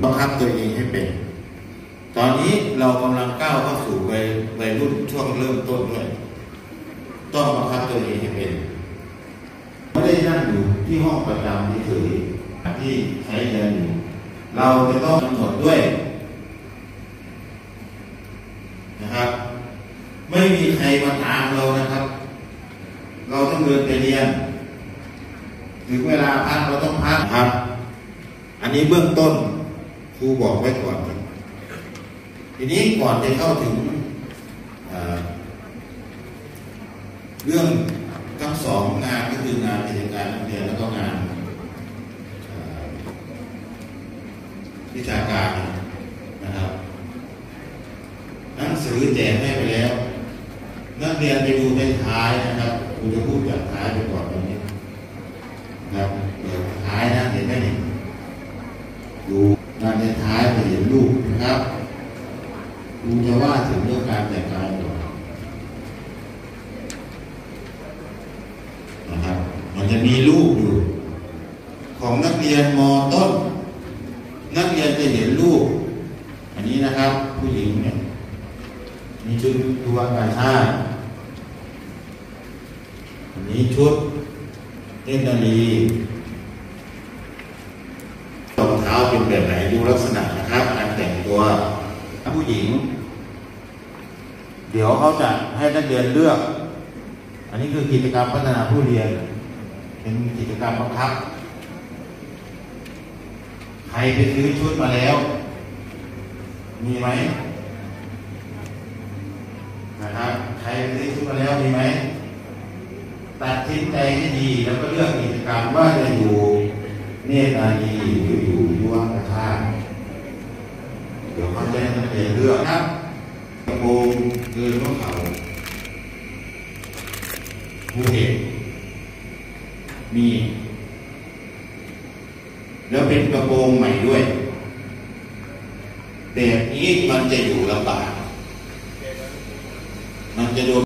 บังคับตัวเองให้เป็นตอนนี้เรากำลังก้าวเข้าสู่วัยรุ่นช่วงเริ่มต้นด้วยต้องบังคับตัวเองให้เป็นไม่ได้นั่งอยู่ที่ห้องประจำเฉยๆที่ใช้เรียนอยู่เราจะต้องกำหนดด้วยนะครับไม่มีใครมาตามเรานะครับเราต้องเดินไปเรียนถึงเวลาพักเราต้องพักครับอันนี้เบื้องต้นครูบอกไว้ก่อนทีนี้ก่อนจะเข้าถึงเรื่องทั้งสองงานก็คืองานกิจการนักเรียนแล้วก็งานวิชาการนะครับหนังสือแจกให้ไปแล้วนักเรียนไปดูในท้ายนะครับครูจะพูดจากท้ายไปก่อนตรงนี้นะครับเปิดท้ายนะเห็นไหมนี่ดูงานในท้ายจะเห็นรูปนะครับครูจะว่าถึงเรื่องการแต่งกายก่อนนะครับมันจะมีรูปอยู่ของนักเรียนม.ต้นนักเรียนจะเห็นรูปอันนี้นะครับผู้หญิงเนี่ยมีชุดตัวกาชาติอันนี้ชุดเนตรนารีรองเท้าเป็นแบบไหนดูลักษณะนะครับการแต่งตัวผู้หญิงเดี๋ยวเขาจะให้นักเรียนเลือกอันนี้คือกิจกรรมพัฒนาผู้เรียนเป็นกิจกรรมบังคับใครไปซื้อชุดมาแล้วมีไหมนะครับใครไปซื้อชุดมาแล้วมีไหมตัดสินใจให้ดีแล้วก็เลือกกิจกรรมว่าจะอยู่เนตรนารีหรืออยู่ยุวกชาติเดี๋ยวเขาจะให้นักเรียนเลือกครับกระโปรงเกินหัวเข่าผู้เห็นมีแล้วเป็นกระโปรงใหม่ด้วยแบบนี้มันจะอยู่ลำบากมันจะโดน